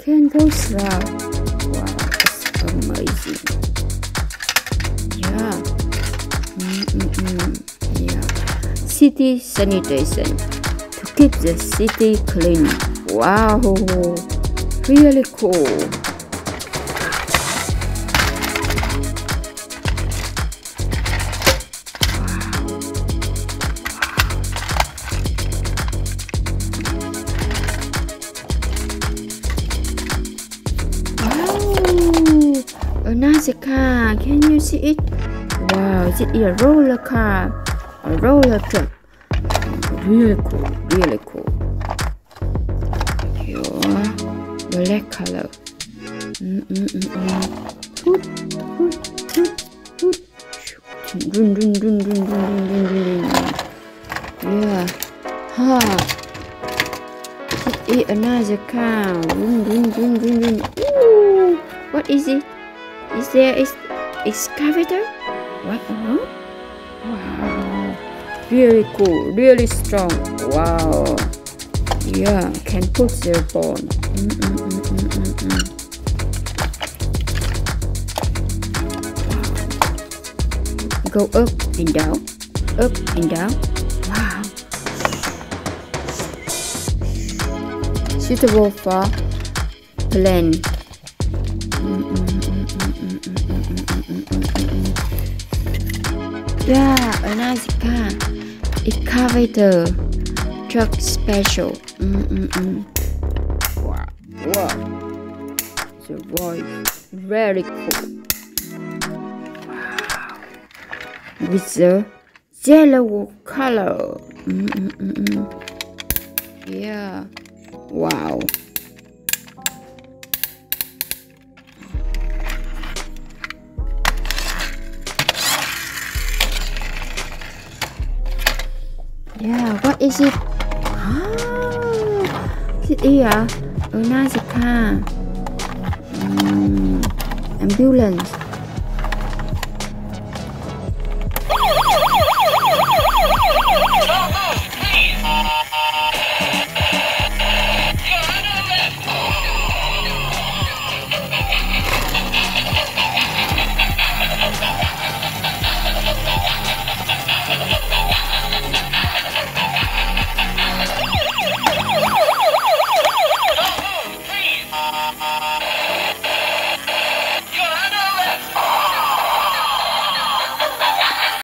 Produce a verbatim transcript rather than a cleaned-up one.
can go slow. Wow, it's amazing. Yeah. Mm-mm-mm. Yeah. City sanitation to keep the city clean. Wow, really cool. Another car, can you see it? Wow, this is a roller car, a roller truck. Really cool, really cool. Yeah, black color. Mm -mm -mm -mm. Hoot, hoot, hoot, hoot. Run, run, run, run, run, run, run, run. Yeah, ha. This is another car. Run, run, run, run, run. Ooh, what is it? Is there is excavator? What? Uh-huh. Wow, really cool, really strong. Wow, yeah, can put their bone. Mm -mm -mm -mm -mm -mm. Go up and down, up and down. Wow, suitable for plane. Mm -mm. Yeah, another car, excavator, truck special. Mm -mm -mm. Wow, wow, the voice very cool. Wow, with the yellow color. Mm -mm -mm -mm. Yeah, wow. Yeah, what is it? Ah, this is a another car. Mm, ambulance.